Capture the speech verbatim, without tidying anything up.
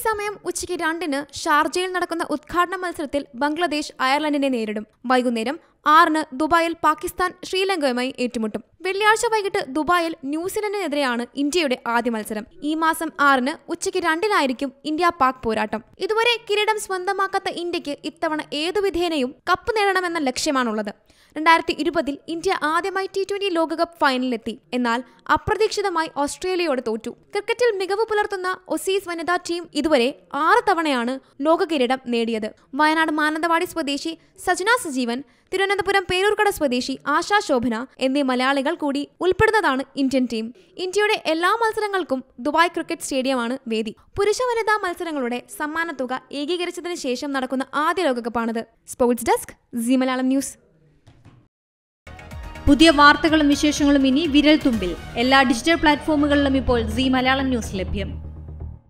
സമയം ഉച്ചയ്ക്ക് രണ്ടിന് ഷാർജയിൽ നടക്കുന്ന ഉദ്ഘാടന മത്സരത്തിൽ ബംഗ്ലാദേശ് അയർലൻഡിനെ നേരിടും. വൈകുന്നേരം ആറിന് ദുബായിൽ പാകിസ്ഥാൻ ശ്രീലങ്കയുമായി ഏറ്റുമുട്ടും. വെള്ളിയാഴ്ച വൈകിട്ട് ദുബായിൽ ന്യൂസിലൻഡിനെതിരെയാണ് ഇന്ത്യയുടെ ആദ്യ മത്സരം. ഈ മാസം ആറിന് ഉച്ചയ്ക്ക് രണ്ടിനായിരിക്കും ഇന്ത്യ പാക് പോരാട്ടം. ഇതുവരെ കിരീടം സ്വന്തമാക്കാത്ത ഇന്ത്യക്ക് ഇത്തവണ ഏതു വിധേനയും കപ്പ് നേടണമെന്ന ലക്ഷ്യമാണുള്ളത്. രണ്ടായിരത്തി ഇരുപതിൽ ഇന്ത്യ ആദ്യമായി ടി ട്വന്റി ലോകകപ്പ് ഫൈനലിലെത്തി. എന്നാൽ അപ്രതീക്ഷിതമായി ഓസ്ട്രേലിയയോട് തോറ്റു. ക്രിക്കറ്റിൽ മികവ് പുലർത്തുന്ന ഓസീസ് വനിതാ ടീം ഇതുവരെ ആറ് തവണയാണ് ലോക കിരീടം നേടിയത്. വയനാട് മാനന്തവാടി സ്വദേശി സജന സജീവൻ, തിരുവനന്തപുരം പേരൂർക്കട സ്വദേശി ആശാ ശോഭന എന്നീ മലയാളികൾ കൂടി ഉൾപ്പെടുന്നതാണ് ഇന്ത്യൻ ടീം. ഇന്ത്യയുടെ എല്ലാ മത്സരങ്ങൾക്കും ദുബായ് ക്രിക്കറ്റ് സ്റ്റേഡിയമാണ് വേദി. പുരുഷ വനിതാ മത്സരങ്ങളുടെ സമ്മാനത്തുക ഏകീകരിച്ചതിന് ശേഷം നടക്കുന്ന ആദ്യ ലോകകപ്പാണിത്. Sports desk, Zee Malayalam news. പുതിയ വാർത്തകളും വിശേഷങ്ങളും ഇനി വിരൽ തുമ്പിൽ. എല്ലാ ഡിജിറ്റൽ പ്ലാറ്റ്ഫോമുകളിലും ഇപ്പോൾ സീ മലയാളം ന്യൂസ് ലഭ്യം.